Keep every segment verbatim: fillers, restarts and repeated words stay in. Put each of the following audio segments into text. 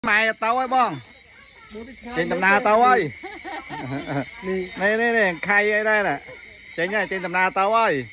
mày tao ơi bông trên tầm na tao ơi này này này khay ở đây nè trên nha trên tầm na tao ơi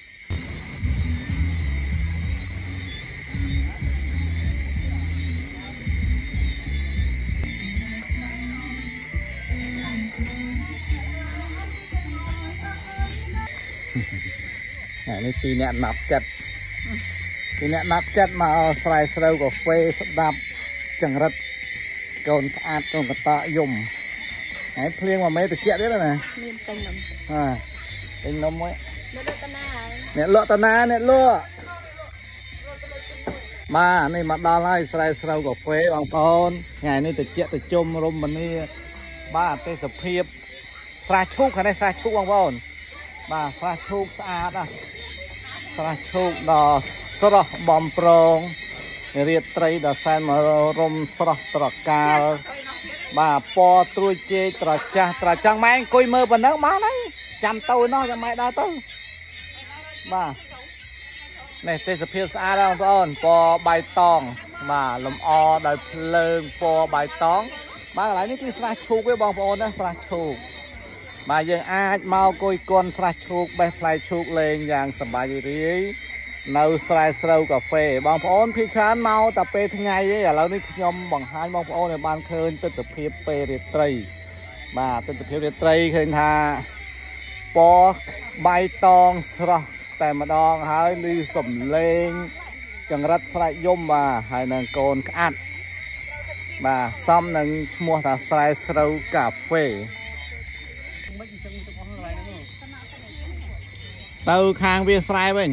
này tì nẹt nạp chặt tì nẹt nạp chặt mà sài sầu của phê đạp chẳng rất còn ăn còn cả tạ dùng hãy phơi mà mấy từ chuyện đấy là nè à tinh nấm ấy nè lọ tana nè nè lọ mà này mặt đa lai sài sầu của phê bằng con ngày này từ chuyện từ chôm rôm mình đi ba tê sập hiệp pha chúc cái này pha chúc bằng con bà pha chúc xa đó pha chúc đò sơ bom prong riết tây đò san mà rôm sơ trọ cà bà po trôi chê trọ cha trọ trăng mai coi mơ bên đó má đấy chăm tôi nó cho mày đa tôi bà này tê sập hiệp xa đó con po bài tòng mà lồng o đời lương po bài tóng bà lại những cái pha chúc với bom po đó pha chúc màยังអាចមកគួយកូនស្រះឈូកបេះផ្លែឈូកលេងយ៉ាងសប្បាយរីកនៅស្រែស្រូវកាហ្វេបងប្អូនភាគច្រើនមកតែពេលថ្ងៃទេឥឡូវនេះខ្ញុំបង្ហាញបងប្អូនឲ្យបានឃើញទិដ្ឋភាពពេលរាត្រីបាទទិដ្ឋភាពរាត្រីឃើញថាពណ៌បៃតងស្រស់តែម្ដងហើយឮសំឡេងចង្រិតស្រែកយំបាទហើយនឹងកូនក្អាត់បាទសំនឹងឈ្មោះថាស្រែស្រូវកាហ្វេទៅខាងវាស្រែវិញ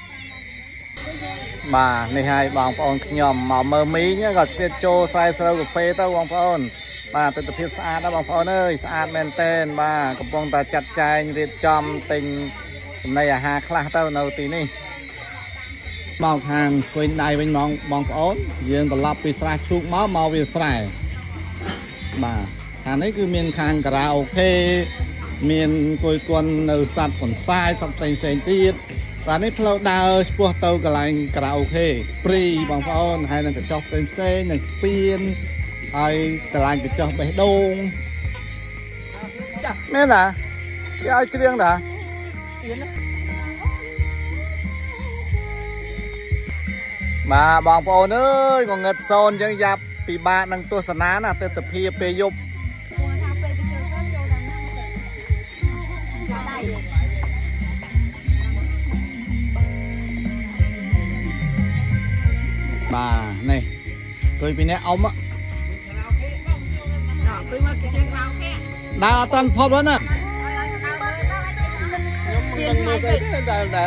បាទនេះហើយបងប្អូនខ្ញុំមកមើលមីងក៏ឆ្លៀតចូលស្រែស្រូវកាហ្វេទៅបងប្អូនបាទទិដ្ឋភាពស្អាតណាស់បងប្អូនអើយស្អាតមែនទែនបាទកំពុងតែចាត់ចែងរៀបចំទិញចំណីអាហារខ្លះទៅនៅទីនេះមកខាងឆ្វេងដៃវិញបងបងប្អូនយើងត្រឡប់ពីស្រះឈូកមកមកវាស្រែបាទខាងនេះគឺមានខាងការ៉ាអូខេមានគួយគន់នៅសัตว์ប៉ុនសាយសត្វផ្សេងផ្សេងទៀតបាទនេះផ្លូវដើរឆ្ពោះទៅកន្លែងការ៉ាអូខេព្រីបងប្អូនហើយនឹងកញ្ចុះផ្សេងផ្សេងនឹងស្ពានហើយកន្លែងកញ្ចុះបេះដូងមែនណាគេឲ្យច្រៀងតាបាទបងប្អូនអើយងងឹតសូនយើងយ៉ាប់ពិបាកនឹងទស្សនាណាទិដ្ឋភាពពេលយប់បាទនេះគួយពីនេះអ៊ំដើរអត់តាន់ផុតហ្នឹងណាខ្ញុំមើលទៅដែលដែល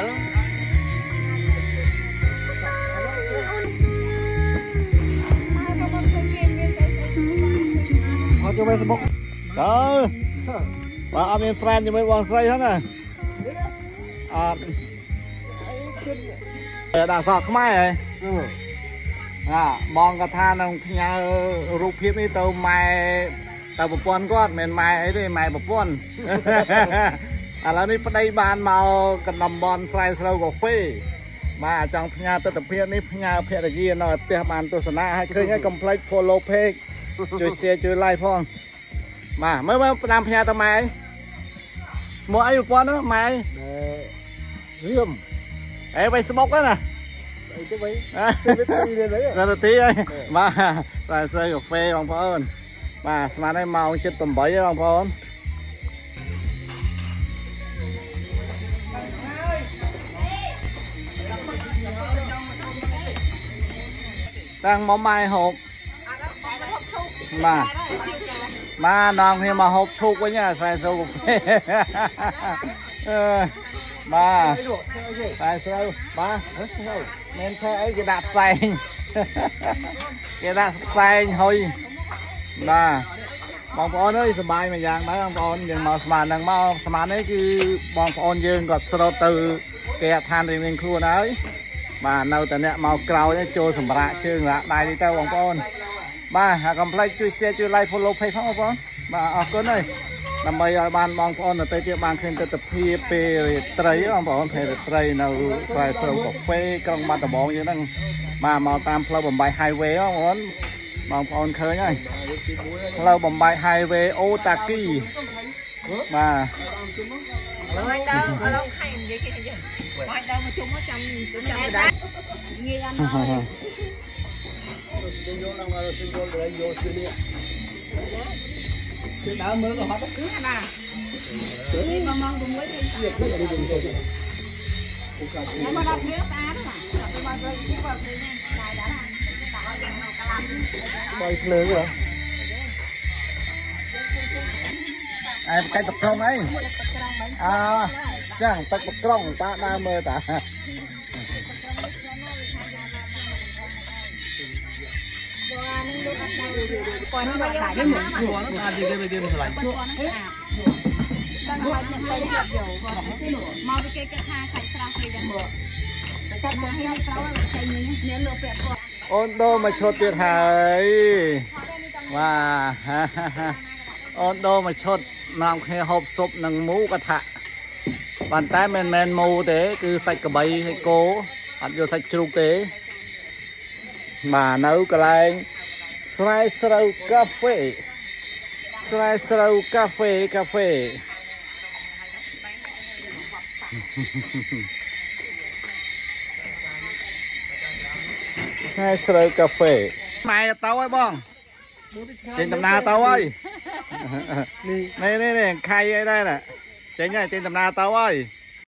អត់ចូល Facebook តើបាទអត់មាន friend ជាមួយបងស្រីហ្នឹងណាអត់ដាក់សក់ខ្មែរហ៎អាបងក៏ថានឹងផ្ញើរូបភាពនេះទៅម៉ែទៅប្រពន្ធគាត់មិនមែនម៉ែអីទេម៉ែប្រពន្ធឥឡូវនេះប្តីបានមកកណ្ដំបនស្រែស្រូវកាហ្វេបាទចង់ផ្ញើទិដ្ឋភាពនេះផ្ញើភរិយានៅផ្ទះបានទស្សនាហើយឃើញហើយកុំភ្លេច follow page ជួយ share ជួយ like ផងបាទមើលមើលផ្ដាំផ្ញើទៅម៉ែឈ្មោះអីប្រពន្ធហ្នឹងម៉ែរៀមអេ Facebook ហ្នឹងណាអីទៅវិញរត់ទីហើយបាទតែស្រូវកាហ្វេបងប្អូនបាទស្មានហើយម៉ោង ជិត 8 ហើយបងប្អូនតាំងមកម៉ែហូបបាទបាទនងគ្នាមកហូបឈូកវិញស្រែស្រូវកាហ្វេអឺបាទតែស្រូវបាទមានឆែអីគេដាក់ផ្សែងគេដាក់ផ្សែងហុយបាទបងប្អូនអើយសប្បាយមួយយ៉ាងដែរបងប្អូនយើងមកស្មាននឹងមកស្មាននេះគឺបងប្អូនយើងក៏ស្រោតទៅគេឋានរៀងៗខ្លួនហើយបាទនៅតែអ្នកមកក្រោយចូលសម្រាប់ជើងដាក់ដៃនេះទៅបងប្អូនបាទហើយកុំភ្លេចជួយ share ជួយ like follow page ផងបងប្អូនបាទអរគុណហើយដើម្បីឲ្យបានបងប្អូនទៅទៀតបានឃើញទិដ្ឋភាពពេលរាត្រីបងប្អូនពេលរាត្រីនៅស្រែស្រូវកាហ្វេក្រុងបាត់ដំបងយើងហ្នឹងបាទមកតាមផ្លូវបំបី highway បងប្អូនបងប្អូនឃើញហើយផ្លូវបំបែក highway អូតាគីបាទ Anh đâu, ở đâu hay vậy kia chứ? Anh đâu mà chung nó trăm trăm người đây. Nghe anh thôi. Đã mới rồi hết. Cứ nè. Đi mà mong cùng với thêm. Nó mà đập nước ta đó mà. Đập bao giờ cũng vào thế này. Này đã là. Bay lớn rồi. Em cái bậc công ấy. À, chẳng tật bậc công ta đang mơ ta. Còn nó bây giờ cái mũ của nó sao gì cái bên kia mình lại. Mau đi cái cái hai khai sao kiaกัน Chắc là hay tao cái này nếu lựa bẹp của. Ôn đô mà chốt tuyệt hời. Wow. Ôn đô mà chốt nòng khe hộp sụp nâng mũ cả thạ. Bàn tay men men mù thế cứ sạch cả bầy hay cố ăn vô sạch trục kế mà nấu cái này slice rau cà phê slice rau cà phê cà phê slice rau cà phê này tao ấy bông trên tầm nào tao ơi này này này khai đây nè trên này trên tầm nào tao ơi